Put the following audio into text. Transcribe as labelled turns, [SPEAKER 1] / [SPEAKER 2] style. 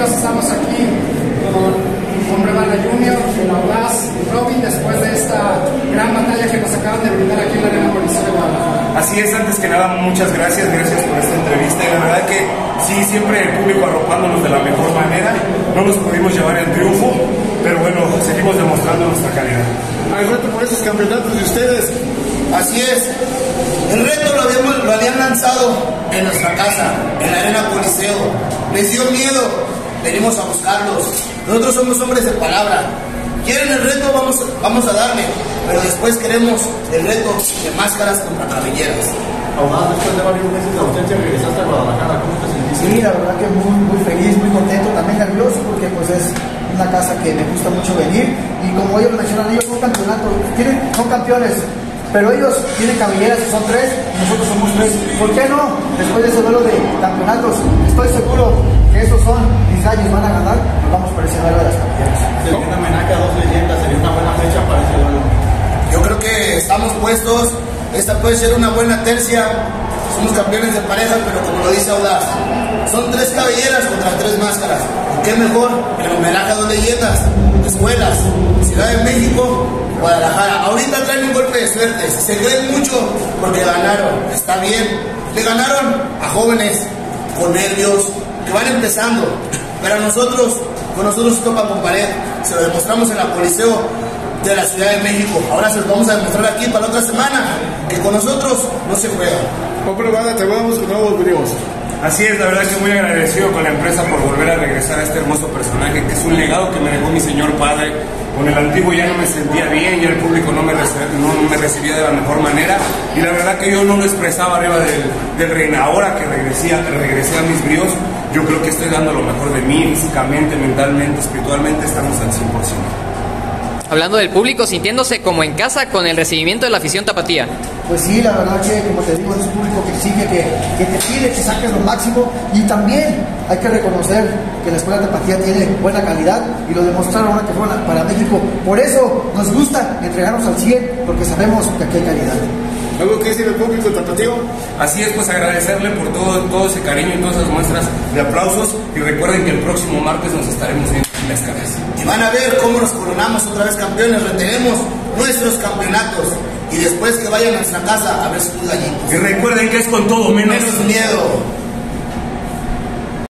[SPEAKER 1] amigos, estamos aquí con Rebana Junior, el Audaz y Robin, después de esta gran batalla que nos acaban de brindar aquí en la Arena Coliseo de Guadalajara.
[SPEAKER 2] Así es, antes que nada, muchas gracias por esta entrevista, y la verdad que sí, siempre el público arropándonos de la mejor manera. No nos pudimos llevar el triunfo, pero bueno, seguimos demostrando nuestra calidad.
[SPEAKER 3] Hay reto por esos campeonatos de ustedes.
[SPEAKER 4] Así es, el reto lo habían lanzado en nuestra casa, en la Arena Coliseo. Les dio miedo, venimos a buscarlos. Nosotros somos hombres de palabra. Quieren el reto, vamos a darle, pero después queremos el reto de máscaras contra cabelleras.
[SPEAKER 3] Audaz, después de varios meses de ausencia regresaste a Guadalajara, ¿cómo te sentiste?
[SPEAKER 5] Sí, la verdad que muy feliz, muy contento, también nervioso porque pues es una casa que me gusta mucho venir, y como ellos mencionan, ellos son campeones, pero ellos tienen cabelleras, son 3, y nosotros somos 3. ¿Por qué no? Después de ese duelo de campeonatos, estoy seguro que esos son mis gallos, van a ganar, nos vamos por ese duelo de las cabelleras.
[SPEAKER 3] Sería un homenaje a 2 leyendas, sería una buena fecha para ese duelo.
[SPEAKER 4] Yo creo que estamos puestos, esta puede ser una buena tercia. Somos campeones de pareja, pero como lo dice Audaz, son 3 cabelleras contra 3 máscaras. ¿Qué mejor? El homenaje a 2 leyendas, escuelas, Ciudad de México, Guadalajara. Ahorita traen un golpe de suerte, se creen mucho porque ganaron, está bien. Le ganaron a jóvenes con nervios, que van empezando, pero con nosotros se topa con pared. Se lo demostramos en la Coliseo de la Ciudad de México. Ahora se lo vamos a demostrar aquí para la otra semana, que con nosotros no se juega.
[SPEAKER 3] Hombre, Rebana, te vemos con nuevos videos.
[SPEAKER 2] Así es, la verdad que muy agradecido con la empresa por volver a regresar a este hermoso personaje, que es un legado que me dejó mi señor padre. Con el antiguo ya no me sentía bien, ya el público no me recibía de la mejor manera, y la verdad que yo no lo expresaba arriba del ring. Ahora que regresé a mis bríos, yo creo que estoy dando lo mejor de mí, físicamente, mentalmente, espiritualmente, estamos al 100%.
[SPEAKER 6] Hablando del público, sintiéndose como en casa con el recibimiento de la afición tapatía.
[SPEAKER 5] Pues sí, la verdad que, como te digo, es un público que exige, que te pide que saques lo máximo, y también hay que reconocer que la Escuela Tapatía tiene buena calidad, y lo demostraron ahora que fueron para México. Por eso nos gusta entregarnos al 100, porque sabemos que aquí hay calidad.
[SPEAKER 3] ¿Algo que decir al público tapatío?
[SPEAKER 2] Así es, pues agradecerle por todo ese cariño y todas esas muestras de aplausos, y recuerden que el próximo martes nos estaremos viendo en las cabezas.
[SPEAKER 4] Y van a ver cómo nos coronamos otra vez campeones, retenemos nuestros campeonatos, y después que vayan a nuestra casa a ver sus gallitos.
[SPEAKER 2] Y recuerden que es con todo menos
[SPEAKER 4] miedo.